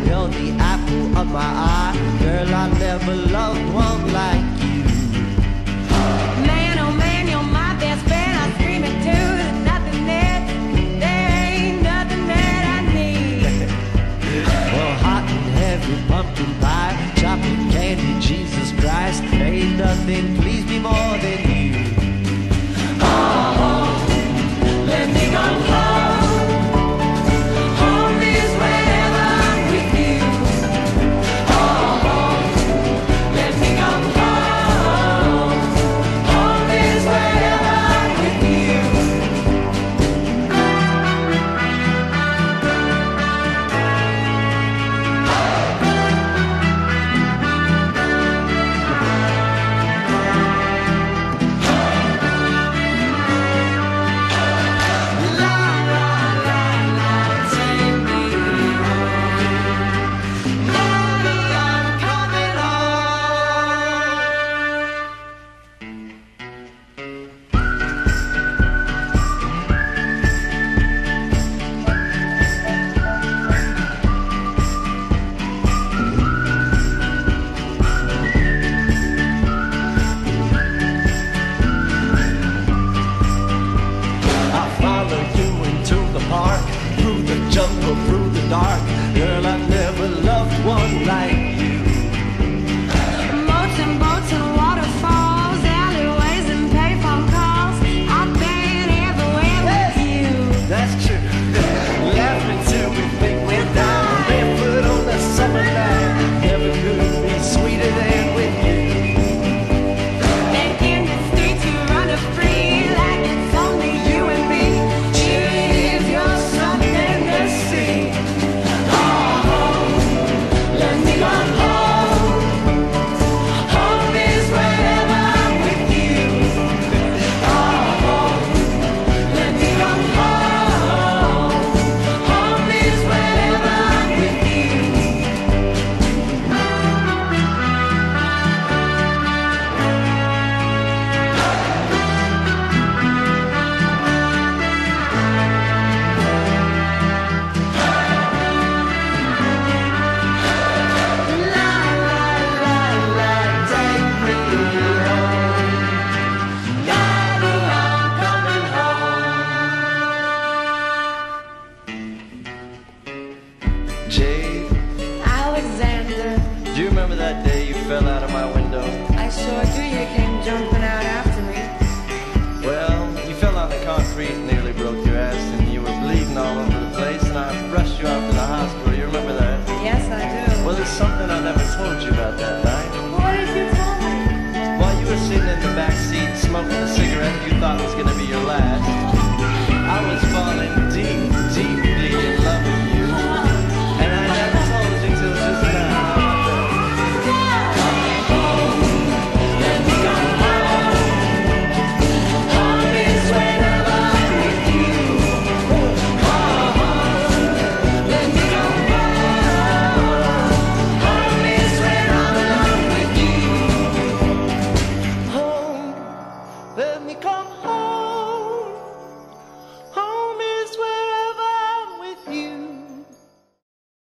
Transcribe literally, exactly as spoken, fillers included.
You're the apple of my eye. Girl, I never loved one like you. Man, oh man, you're my best friend. I scream it too. There's nothing that, there ain't nothing that I need. Well, hot and heavy pumpkin pie, chocolate candy, Jesus Christ, ain't nothing please me more than you. Oh, oh, let me go home. Home is wherever I'm with you. Oh, oh, let me go home. Home is wherever I'm with you. Through the jungle, through the dark, girl, I never loved one like you. Boats and boats and waterfalls, alleyways and payphone calls. I've been everywhere with you. That's true. Laughing till we think we're down, barefoot on the summer night. Never could be sweeter than with you. And in the streets you run free like it's only you and me. If you're something to see. Oh, oh, let me go home. Home is wherever I'm with you. Oh, oh, let me go home. Home is wherever I'm with you. La, la, la, la, take me home. Daddy, I'm coming home. Jade, Alexander, do you remember that day you fell out of my window? I sure do. You came jumping out after me. Well, you fell on the concrete and nearly broke your ass, and you were bleeding all over the place, and I rushed you out to the hospital. You remember that? Yes, I do. Well, there's something I never told you about that night. What did you tell me? While you were sitting in the back seat smoking a cigarette you thought was going to be your last, I was falling deep, deeply in love with you. And I never told you till just now. Let me go home. Home is wherever I'm with you. Oh, let me go home. Home is wherever I'm with you. Home, let me come home.